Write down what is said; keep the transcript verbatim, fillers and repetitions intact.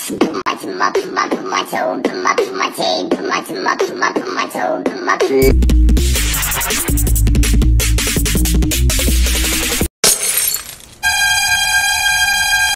Put my, put my, put my, put my toe, put my, put my tape, put my, put my, put my, put my toe, put my.